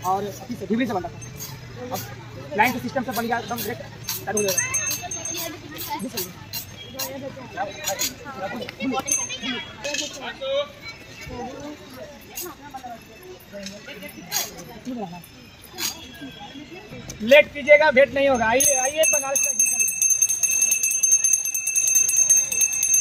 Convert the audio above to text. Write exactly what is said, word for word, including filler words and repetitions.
और ढीबरी से बनता था। अब लाइन के सिस्टम से बन गया एकदम डायरेक्ट चालू हो जाएगा। लेट कीजिएगा, भेंट नहीं होगा। आइए आइए बंगाल से